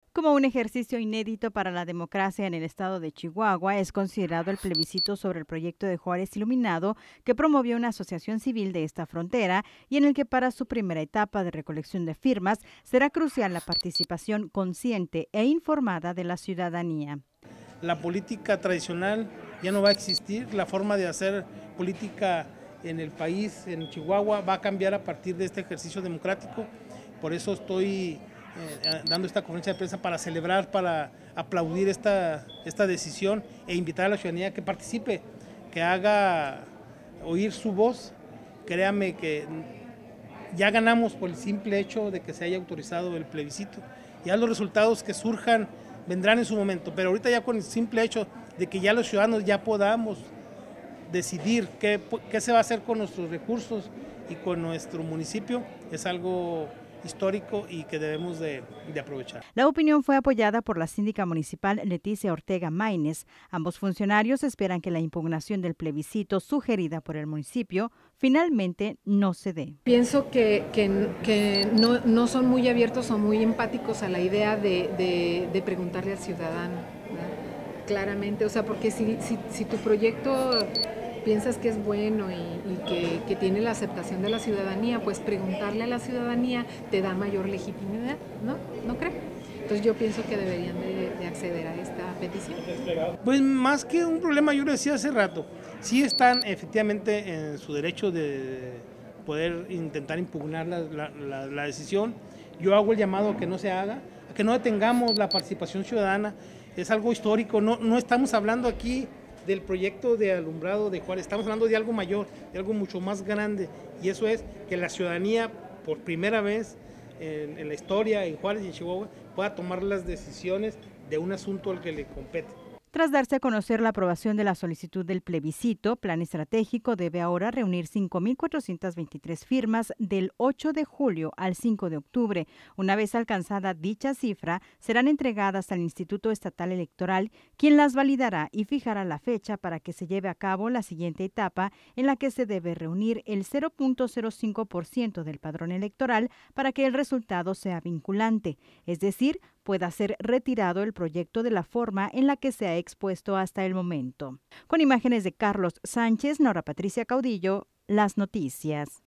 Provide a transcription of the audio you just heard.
Como un ejercicio inédito para la democracia en el estado de Chihuahua, es considerado el plebiscito sobre el proyecto de Juárez Iluminado que promovió una asociación civil de esta frontera y en el que para su primera etapa de recolección de firmas será crucial la participación consciente e informada de la ciudadanía. La política tradicional ya no va a existir, la forma de hacer política en el país, en Chihuahua, va a cambiar a partir de este ejercicio democrático. Por eso estoy dando esta conferencia de prensa para celebrar, para aplaudir esta decisión e invitar a la ciudadanía que participe, que haga oír su voz. Créame que ya ganamos por el simple hecho de que se haya autorizado el plebiscito. Ya los resultados que surjan vendrán en su momento, pero ahorita ya con el simple hecho de que ya los ciudadanos ya podamos decidir qué se va a hacer con nuestros recursos y con nuestro municipio, es algo histórico y que debemos de aprovechar. La opinión fue apoyada por la síndica municipal Leticia Ortega Maínez. Ambos funcionarios esperan que la impugnación del plebiscito sugerida por el municipio finalmente no se dé. Pienso que no son muy abiertos o muy empáticos a la idea de preguntarle al ciudadano, ¿verdad? Claramente, o sea, porque si tu proyecto piensas que es bueno y que tiene la aceptación de la ciudadanía, pues preguntarle a la ciudadanía te da mayor legitimidad, ¿no? ¿No cree? Entonces yo pienso que deberían de acceder a esta petición. Pues más que un problema, yo lo decía hace rato, sí están efectivamente en su derecho de poder intentar impugnar la decisión. Yo hago el llamado a que no se haga, a que no detengamos la participación ciudadana. Es algo histórico, no estamos hablando aquí del proyecto de alumbrado de Juárez, estamos hablando de algo mayor, de algo mucho más grande, y eso es que la ciudadanía por primera vez en la historia en Juárez y en Chihuahua pueda tomar las decisiones de un asunto al que le compete. Tras darse a conocer la aprobación de la solicitud del plebiscito, Plan Estratégico debe ahora reunir 5.423 firmas del 8 de julio al 5 de octubre. Una vez alcanzada dicha cifra, serán entregadas al Instituto Estatal Electoral, quien las validará y fijará la fecha para que se lleve a cabo la siguiente etapa, en la que se debe reunir el 0.05% del padrón electoral para que el resultado sea vinculante, es decir, pueda ser retirado el proyecto de la forma en la que se ha expuesto hasta el momento. Con imágenes de Carlos Sánchez, Nora Patricia Caudillo, Las Noticias.